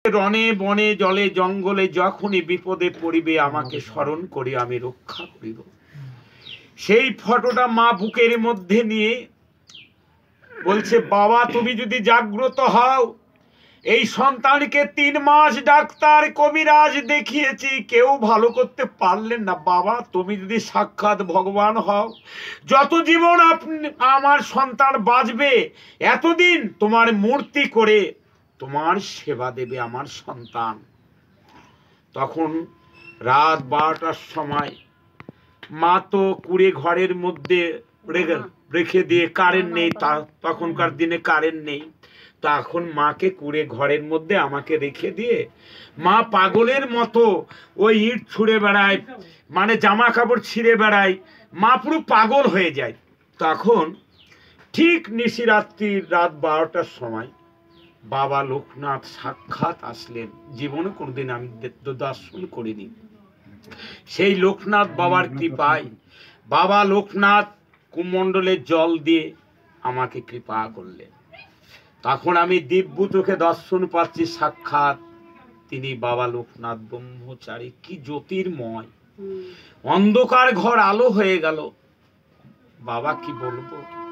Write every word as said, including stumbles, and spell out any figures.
রণে বনে জলে জঙ্গলে যখনই বিপদে পড়িবে আমাকে স্মরণ করে আমি রক্ষা করিব। সেই ফটোটা মা বুকের মধ্যে নিয়ে বলছে, বাবা তুমি যদি জাগ্রত হও, এই সন্তানকে তিন মাস ডাক্তার কবিরাজ দেখিয়েছি, কেউ ভালো করতে পারলেন না। বাবা তুমি যদি সাক্ষাৎ ভগবান হও, যত জীবন আপনি আমার সন্তান বাঁচবে, এতদিন তোমার মূর্তি করে তোমার সেবা দেবে আমার সন্তান। তখন রাত বারোটার সময় মা তো কুড়ে ঘরের মধ্যে রেখে দিয়ে, কারেন্ট নেই, তখনকার দিনে কারেন্ট নেই, তখন মাকে কুড়ে ঘরের মধ্যে আমাকে রেখে দিয়ে মা পাগলের মতো ওই ইট ছুঁড়ে বেড়ায়, মানে জামা কাপড় ছিঁড়ে বেড়ায়, মা পুরো পাগল হয়ে যায়। তখন ঠিক নিশিরাত্রির রাত বারোটার সময় বাবা লোকনাথ সাক্ষাৎ আসলেন। জীবনে কোনোদিন আমি দর্শন করিনি। সেই লোকনাথ বাবার কৃপায় বাবা লোকনাথ কুমণ্ডলে জল দিয়ে আমাকে কৃপা করলেন। তখন আমি দিব্য চোখে দর্শন পাচ্ছি সাক্ষাৎ তিনি বাবা লোকনাথ ব্রহ্মচারী। কি জ্যোতির্ময়, অন্ধকার ঘর আলো হয়ে গেল। বাবা কি বলবো,